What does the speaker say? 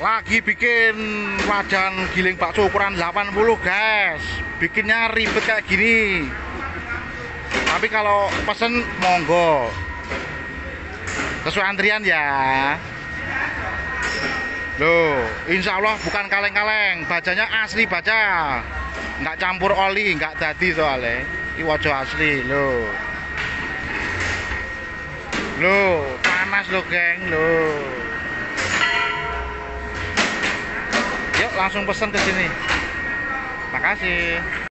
Lagi bikin wajan giling bakso ukuran 80 guys. Bikinnya ribet kayak gini. Tapi kalau pesen monggo sesuai antrian ya. Loh, insya Allah bukan kaleng-kaleng, bajanya asli baja, nggak campur oli, nggak dadi soalnya. Ini wajo asli loh. Loh, panas loh geng loh. Yuk langsung pesen ke sini. Makasih.